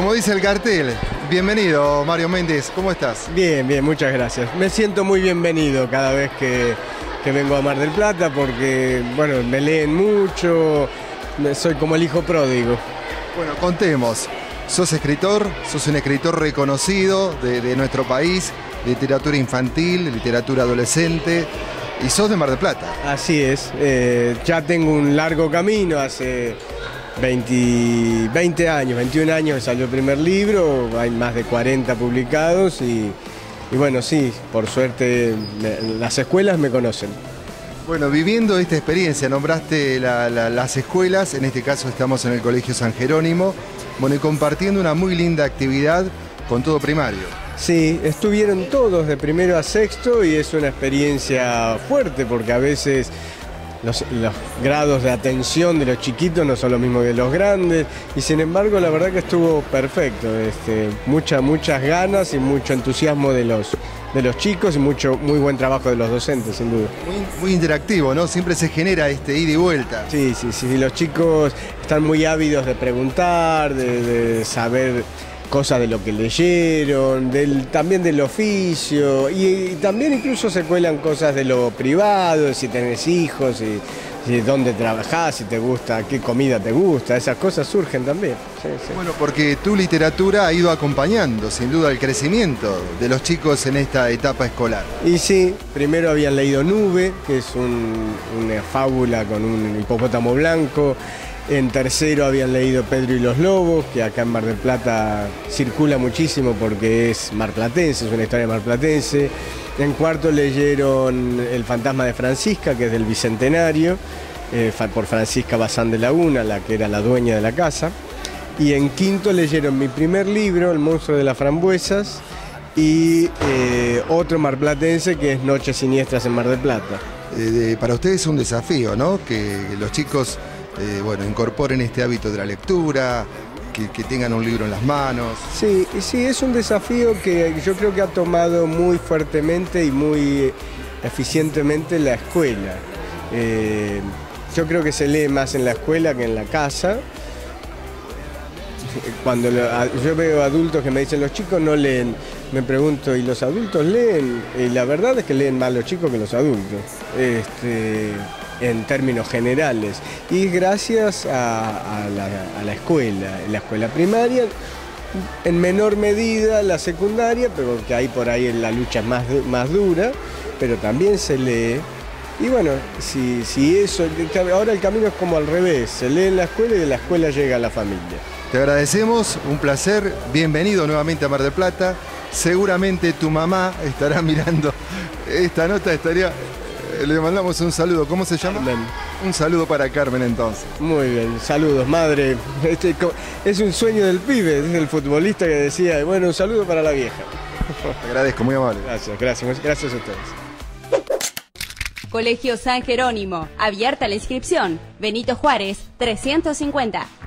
Como dice el cartel, bienvenido Mario Méndez, ¿cómo estás? Bien, bien, muchas gracias. Me siento muy bienvenido cada vez que vengo a Mar del Plata porque, bueno, me leen mucho, soy como el hijo pródigo. Bueno, contemos, sos escritor, sos un escritor reconocido de nuestro país, literatura infantil, literatura adolescente, y sos de Mar del Plata. Así es, ya tengo un largo camino, hace 20 años, 21 años que salió el primer libro, hay más de 40 publicados y bueno, sí, por suerte las escuelas me conocen. Bueno, viviendo esta experiencia, nombraste las escuelas, en este caso estamos en el Colegio San Jerónimo, bueno, y compartiendo una muy linda actividad con todo primario. Sí, estuvieron todos de primero a sexto y es una experiencia fuerte porque a veces los grados de atención de los chiquitos no son lo mismo que los grandes y sin embargo la verdad que estuvo perfecto, muchas ganas y mucho entusiasmo de los chicos y muy buen trabajo de los docentes, sin duda. Muy interactivo, ¿no? Siempre se genera ida y vuelta. Sí, los chicos están muy ávidos de preguntar, de saber cosas de lo que leyeron, también del oficio y también incluso se cuelan cosas de lo privado, si tenés hijos, si dónde trabajás, si te gusta, qué comida te gusta, esas cosas surgen también. Sí. Bueno, porque tu literatura ha ido acompañando sin duda el crecimiento de los chicos en esta etapa escolar. Y sí, primero habían leído Nube, que es una fábula con un hipopótamo blanco. En tercero habían leído Pedro y los Lobos, que acá en Mar del Plata circula muchísimo porque es marplatense, es una historia marplatense. En cuarto leyeron El fantasma de Francisca, que es del Bicentenario, por Francisca Bazán de Laguna, la que era la dueña de la casa. Y en quinto leyeron mi primer libro, El monstruo de las frambuesas, y otro marplatense que es Noches siniestras en Mar del Plata. Para ustedes es un desafío, ¿no? Que los chicos incorporen este hábito de la lectura, que tengan un libro en las manos. Sí, es un desafío que yo creo que ha tomado muy fuertemente y muy eficientemente la escuela. Yo creo que se lee más en la escuela que en la casa. Cuando yo veo adultos que me dicen los chicos no leen, me pregunto, ¿y los adultos leen? Y la verdad es que leen más los chicos que los adultos. En términos generales, y gracias a la escuela primaria, en menor medida la secundaria, pero que ahí por ahí la lucha es más dura, pero también se lee. Y bueno, si eso, ahora el camino es como al revés, se lee en la escuela y de la escuela llega a la familia. Te agradecemos, un placer, bienvenido nuevamente a Mar del Plata. Seguramente tu mamá estará mirando esta nota, le mandamos un saludo. ¿Cómo se llama? Carmen. Un saludo para Carmen entonces. Muy bien, saludos madre. Es un sueño del pibe, es el futbolista que decía, bueno, un saludo para la vieja. Te agradezco, muy amable. Gracias a ustedes. Colegio San Jerónimo, abierta la inscripción. Benito Juárez, 350.